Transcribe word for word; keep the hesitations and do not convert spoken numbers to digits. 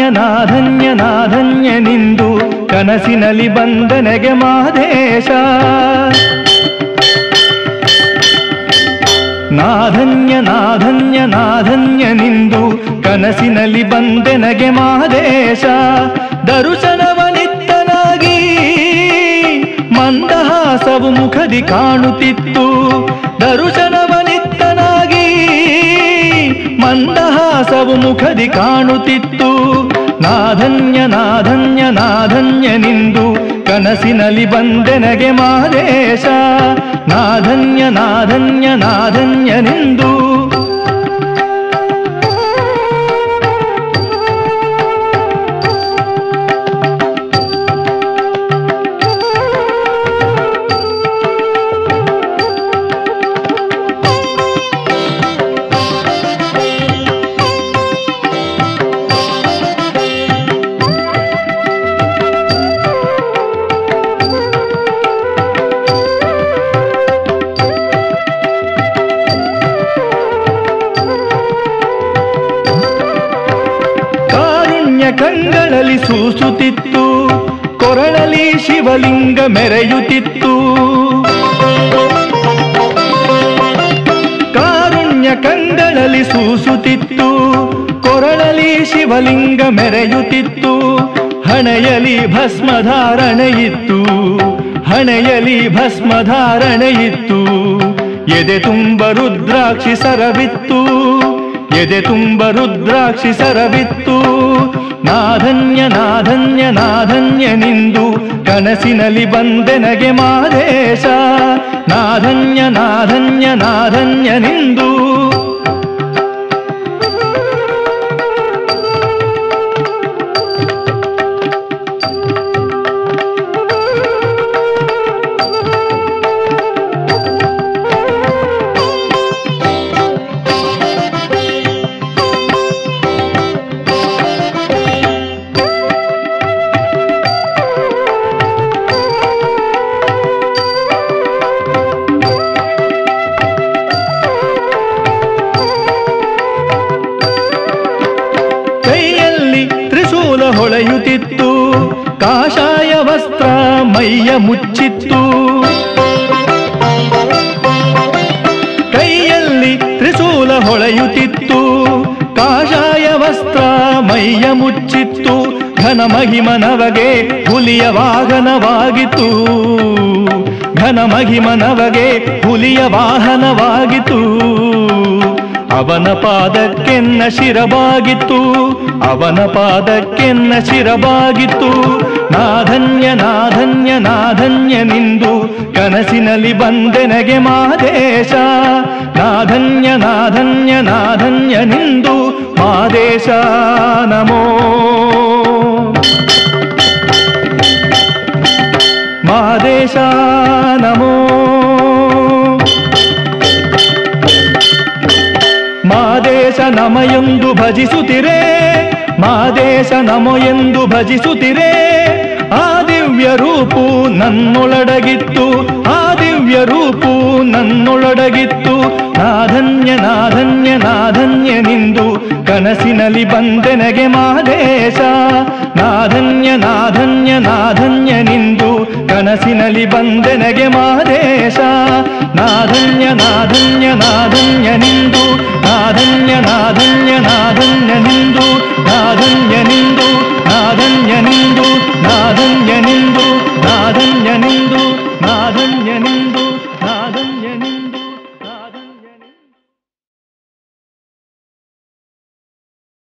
ನಾಧನ್ಯ ನಾಧನ್ಯ ನಿಂದು ಕನಸಿನಲ್ಲಿ ಬಂದನೆಗೆ ಮಾದೇಶ. ನಾಧನ್ಯ ನಾಧನ್ಯ ನಾಧನ್ಯ ನಿಂದು ಕನಸಿನಲ್ಲಿ ಬಂದೆನಗೆ ಮಾದೇಶ. ದರುಶನವನಿತ್ತನಾಗಿ ಮಂದಹಾಸವು ಮುಖದಿ ಕಾಣುತ್ತಿತ್ತು. ದರುಶನವನಿತ್ತನಾಗಿ ಮಂದಹಾಸವು ಮುಖದಿ ಕಾಣುತ್ತಿತ್ತು. ನಾಧನ್ಯ ನಾಧನ್ಯ ನಾಧನ್ಯ ನಿಂದು ಕನಸಿನಲ್ಲಿ ಬಂದೆನಗೆ ಮಾದೇಶ. ನಾಧನ್ಯ ನಾಧನ್ಯ ನಾಧನ್ಯ ನಿಂದು ಕಂಗಳಲ್ಲಿ ಸೂಸುತ್ತಿತ್ತು. ಕೊರಳಲಿ ಶಿವಲಿಂಗ ಮೆರೆಯುತ್ತಿತ್ತು. ಕಾರುಣ್ಯ ಕಂಗಳಲ್ಲಿ ಸೂಸುತ್ತಿತ್ತು. ಕೊರಳಲಿ ಶಿವಲಿಂಗ ಮೆರೆಯುತ್ತಿತ್ತು. ಹಣೆಯಲಿ ಭಸ್ಮಧಾರಣೆಯಿತ್ತು. ಹಣೆಯಲಿ ಭಸ್ಮಧಾರಣೆಯಿತ್ತು. ಎದೆ ತುಂಬ ರುದ್ರಾಕ್ಷಿ ಸರವಿತ್ತು. ಎದೆ ತುಂಬ ರುದ್ರಾಕ್ಷಿ ಸರವಿತ್ತು. ನಾಧನ್ಯ ನಾಧನ್ಯ ನಾಧನ್ಯ ನಿಂದು ಕನಸಿನಲ್ಲಿ ಬಂದೆನಗೆ ಮಾದೇಶ. ನಾಧನ್ಯ ನಾಧನ್ಯ ನಾಧನ್ಯ ನಿಂದು ಹೊಳೆಯುತ್ತಿತ್ತು. ಕಾಷಾಯ ವಸ್ತ್ರ ಮೈಯ ಮುಚ್ಚಿತ್ತು. ಕೈಯಲ್ಲಿ ತ್ರಿಶೂಲ ಹೊಳೆಯುತ್ತಿತ್ತು. ಕಾಷಾಯ ವಸ್ತ್ರ ಮೈಯ ಮುಚ್ಚಿತ್ತು. ಘನ ಮಹಿಮನವಗೆ ಹುಲಿಯ ವಾಹನವಾಗಿತ್ತು. ಘನ ಮಹಿಮನವಗೆ ಹುಲಿಯ ವಾಹನವಾಗಿತ್ತು. ಅವನ ಪಾದಕ್ಕೆನ್ನ ಶಿರಬಾಗಿತ್ತು. ಅವನ ಪಾದಕ್ಕೆನ್ನ ಶಿರಬಾಗಿತ್ತು. ನಾಧನ್ಯ ನಾಧನ್ಯ ನಾಧನ್ಯ ನಿಂದು ಕನಸಿನಲ್ಲಿ ಬಂದೆನಗೆ ಮಾದೇಶ. ನಾಧನ್ಯ ನಾಧನ್ಯ ನಾಧನ್ಯ ನಿಂದು ಮಾದೇಶ ನಮೋ. ಮಾದೇಶ ನಮೋ. ಮಾದೇಶ ನಮ ಎಂದು ಭಜಿಸುತ್ತಿರೆ. ಮಾದೇಶ ನಮೋ ಎಂದು ಭಜಿಸುತ್ತಿರೆ. ಆ ದಿವ್ಯ ರೂಪು ನನ್ನೊಳಡಗಿತ್ತು. ಆ ದಿವ್ಯ ರೂಪು ನನ್ನೊಳಡಗಿತ್ತು. ನಾಧನ್ಯ ನಾಧನ್ಯ ನಾಧನ್ಯ ನಿಂದು ಕನಸಿನಲ್ಲಿ ಬಂದೆನಗೆ ಮಾದೇಶ. ನಾಧನ್ಯ ನಾಧನ್ಯ ನಾಧನ್ಯ ನಿಂದು ಕನಸಿನಲ್ಲಿ ಬಂದೆನಗೆ ಮಾದೇಶ. ನಾಧನ್ಯ ನಾಧನ್ಯ ನಾಧನ್ಯ ನಿಂದು. ನಾಧನ್ಯ ನಾಧನ್ಯ ನಾಧನ್ಯ ನಿಂದು. ನಾಧನ್ಯ ನಿಂದು.